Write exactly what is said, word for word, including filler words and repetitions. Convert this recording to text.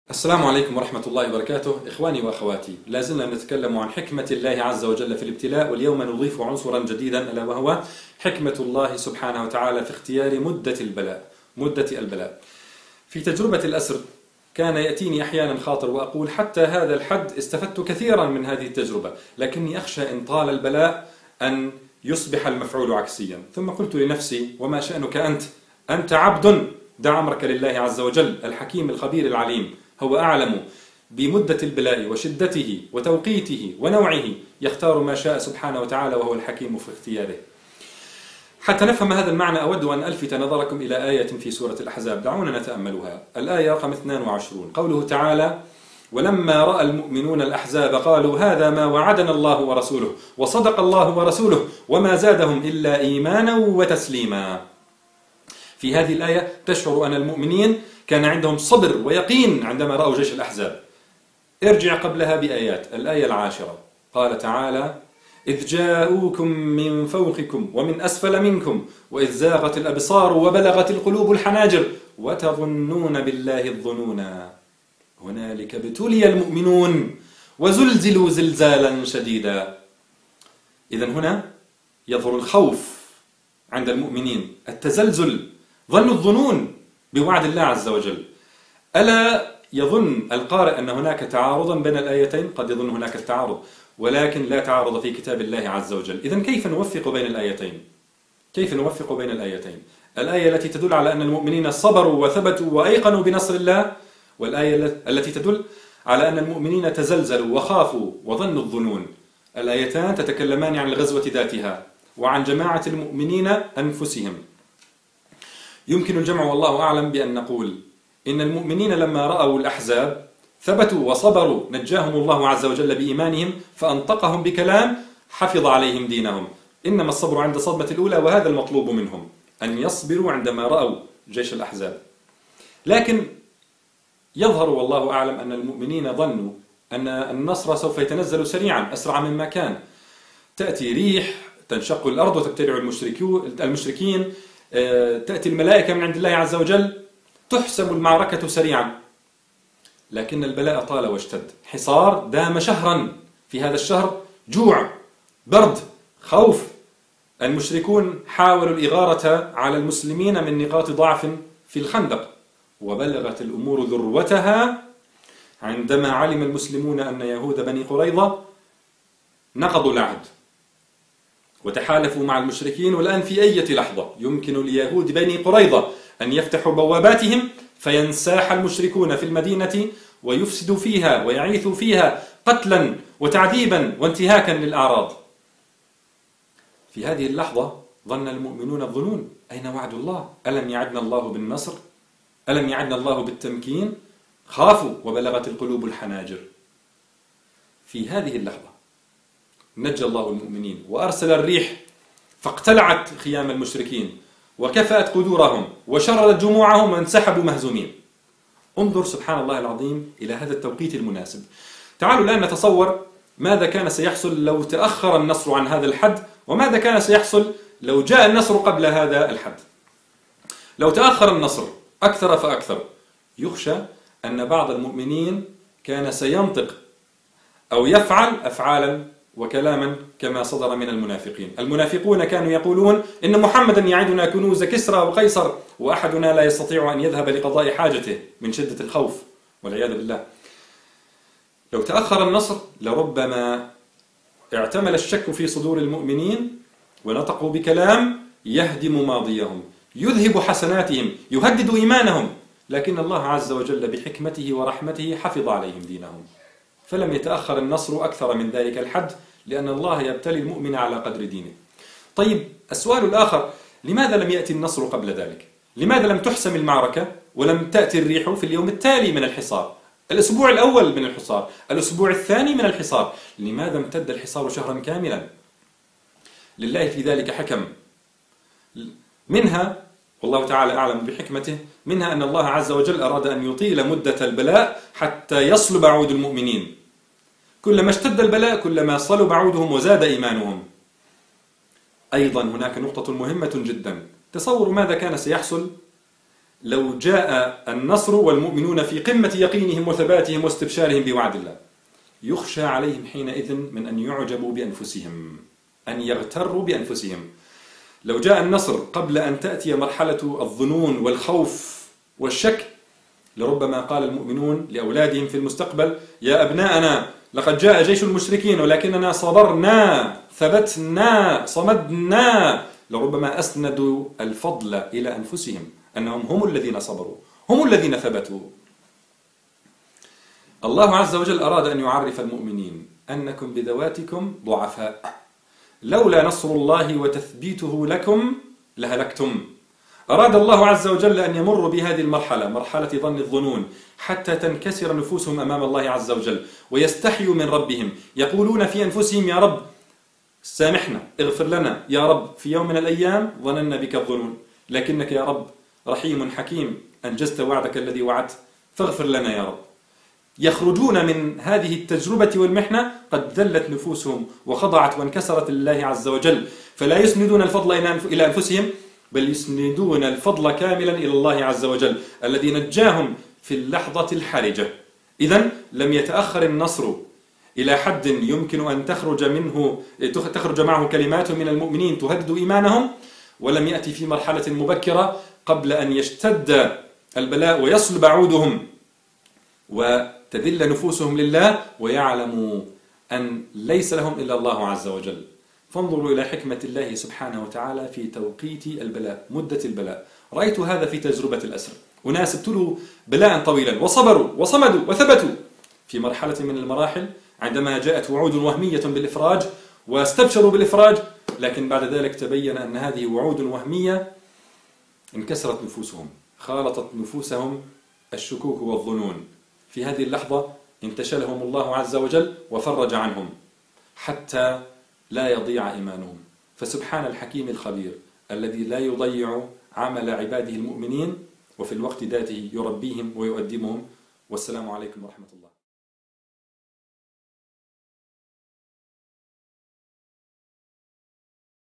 السلام عليكم ورحمة الله وبركاته. إخواني وأخواتي، لا زلنا نتكلم عن حكمة الله عز وجل في الابتلاء، واليوم نضيف عنصرا جديدا ألا وهو حكمة الله سبحانه وتعالى في اختيار مدة البلاء. مدة البلاء في تجربة الأسر كان يأتيني أحيانا خاطر وأقول حتى هذا الحد استفدت كثيرا من هذه التجربة، لكني أخشى إن طال البلاء أن يصبح المفعول عكسيا. ثم قلت لنفسي: وما شأنك أنت؟ أنت عبد، دع أمرك لله عز وجل الحكيم الخبير العليم، هو أعلم بمدة البلاء وشدته وتوقيته ونوعه، يختار ما شاء سبحانه وتعالى وهو الحكيم في اختياره. حتى نفهم هذا المعنى أود أن ألفت نظركم إلى آية في سورة الأحزاب، دعونا نتأملها. الآية رقم اثنين وعشرين، قوله تعالى: ولما رأى المؤمنون الأحزاب قالوا هذا ما وعدنا الله ورسوله وصدق الله ورسوله وما زادهم إلا إيمانا وتسليما. في هذه الآية تشعر أن المؤمنين كان عندهم صبر ويقين عندما رأوا جيش الأحزاب. ارجع قبلها بآيات. الآية العاشرة قال تعالى: إذ جاءوكم من فوقكم ومن أسفل منكم وإذ زاغت الأبصار وبلغت القلوب الحناجر وتظنون بالله الظنونا هنالك ابتلي المؤمنون وزلزلوا زلزالا شديدا. إذن هنا يظهر الخوف عند المؤمنين، التزلزل، ظنوا الظنون بوعد الله عز وجل. ألا يظن القارئ أن هناك تعارضا بين الآيتين؟ قد يظن هناك التعارض، ولكن لا تعارض في كتاب الله عز وجل. إذن كيف نوفق بين الآيتين؟ كيف نوفق بين الآيتين؟ الآية التي تدل على أن المؤمنين صبروا وثبتوا وأيقنوا بنصر الله، والآية التي تدل على أن المؤمنين تزلزلوا وخافوا وظنوا الظنون. الآيتان تتكلمان عن الغزوة ذاتها وعن جماعة المؤمنين أنفسهم. يمكن الجمع والله أعلم بأن نقول إن المؤمنين لما رأوا الأحزاب ثبتوا وصبروا، نجاهم الله عز وجل بإيمانهم فأنطقهم بكلام حفظ عليهم دينهم. إنما الصبر عند الصدمة الأولى، وهذا المطلوب منهم، أن يصبروا عندما رأوا جيش الأحزاب. لكن يظهر والله أعلم أن المؤمنين ظنوا أن النصر سوف يتنزل سريعا أسرع مما كان. تأتي ريح تنشق الأرض وتبتلع المشركين، تأتي الملائكة من عند الله عز وجل، تحسم المعركة سريعا. لكن البلاء طال واشتد، حصار دام شهرا. في هذا الشهر جوع، برد، خوف. المشركون حاولوا الإغارة على المسلمين من نقاط ضعف في الخندق، وبلغت الأمور ذروتها عندما علم المسلمون أن يهود بني قريظة نقضوا العهد وتحالفوا مع المشركين. والآن في أي لحظة يمكن ليهود بني قريظة أن يفتحوا بواباتهم فينساح المشركون في المدينة ويفسدوا فيها ويعيثوا فيها قتلا وتعذيبا وانتهاكا للأعراض. في هذه اللحظة ظن المؤمنون الظنون: أين وعد الله؟ ألم يعدنا الله بالنصر؟ ألم يعدنا الله بالتمكين؟ خافوا وبلغت القلوب الحناجر. في هذه اللحظة نجى الله المؤمنين وأرسل الريح فاقتلعت خيام المشركين وكفأت قدورهم وشردت جموعهم وانسحبوا مهزومين. انظر سبحان الله العظيم إلى هذا التوقيت المناسب. تعالوا الآن نتصور ماذا كان سيحصل لو تأخر النصر عن هذا الحد، وماذا كان سيحصل لو جاء النصر قبل هذا الحد. لو تأخر النصر أكثر فأكثر، يخشى أن بعض المؤمنين كان سينطق أو يفعل أفعالا وكلاما كما صدر من المنافقين. المنافقون كانوا يقولون إن محمدا يعدنا كنوز كسرى وقيصر وأحدنا لا يستطيع أن يذهب لقضاء حاجته من شدة الخوف والعياذ بالله. لو تأخر النصر لربما اعتمل الشك في صدور المؤمنين ونطقوا بكلام يهدم ماضيهم، يذهب حسناتهم، يهدد إيمانهم. لكن الله عز وجل بحكمته ورحمته حفظ عليهم دينهم، فلم يتأخر النصر أكثر من ذلك الحد، لأن الله يبتلي المؤمن على قدر دينه. طيب، السؤال الآخر: لماذا لم يأتي النصر قبل ذلك؟ لماذا لم تحسم المعركة ولم تأتي الريح في اليوم التالي من الحصار؟ الأسبوع الأول من الحصار، الأسبوع الثاني من الحصار. لماذا امتد الحصار شهرا كاملا؟ لله في ذلك حكم، منها والله تعالى أعلم بحكمته، منها أن الله عز وجل أراد أن يطيل مدة البلاء حتى يصلب عود المؤمنين. كلما اشتد البلاء كلما صلب عودهم وزاد إيمانهم. أيضا هناك نقطة مهمة جدا. تصوروا ماذا كان سيحصل لو جاء النصر والمؤمنون في قمة يقينهم وثباتهم واستبشارهم بوعد الله، يخشى عليهم حينئذ من أن يعجبوا بأنفسهم، أن يغتروا بأنفسهم. لو جاء النصر قبل أن تأتي مرحلة الظنون والخوف والشك، لربما قال المؤمنون لأولادهم في المستقبل: يا أبناءنا لقد جاء جيش المشركين ولكننا صبرنا ثبتنا صمدنا. لربما أسندوا الفضل إلى أنفسهم، أنهم هم الذين صبروا، هم الذين ثبتوا. الله عز وجل أراد أن يعرف المؤمنين أنكم بذواتكم ضعفاء، لولا نصر الله وتثبيته لكم لهلكتم. أراد الله عز وجل أن يمر بهذه المرحلة، مرحلة ظن الظنون، حتى تنكسر نفوسهم أمام الله عز وجل ويستحيوا من ربهم، يقولون في أنفسهم: يا رب سامحنا، اغفر لنا، يا رب في يوم من الأيام ظننا بك الظنون، لكنك يا رب رحيم حكيم، أنجزت وعدك الذي وعدت، فاغفر لنا يا رب. يخرجون من هذه التجربة والمحنة قد ذلت نفوسهم وخضعت وانكسرت لله عز وجل، فلا يسندون الفضل إلى أنفسهم، بل يسندون الفضل كاملا إلى الله عز وجل الذي نجاهم في اللحظة الحرجة. إذن لم يتأخر النصر إلى حد يمكن أن تخرج منه تخرج معه كلمات من المؤمنين تهدد إيمانهم، ولم يأتي في مرحلة مبكرة قبل أن يشتد البلاء ويصلب عودهم وتذل نفوسهم لله ويعلموا أن ليس لهم إلا الله عز وجل. فانظروا إلى حكمة الله سبحانه وتعالى في توقيت البلاء، مدة البلاء. رأيت هذا في تجربة الأسر، أناس ابتلوا بلاء طويلا وصبروا وصمدوا وثبتوا. في مرحلة من المراحل عندما جاءت وعود وهمية بالإفراج واستبشروا بالإفراج، لكن بعد ذلك تبين أن هذه وعود وهمية، انكسرت نفوسهم، خالطت نفوسهم الشكوك والظنون. في هذه اللحظة انتشلهم الله عز وجل وفرج عنهم حتى لا يضيع إيمانهم. فسبحان الحكيم الخبير الذي لا يضيع عمل عباده المؤمنين، وفي الوقت ذاته يربيهم ويؤدبهم. والسلام عليكم ورحمة الله.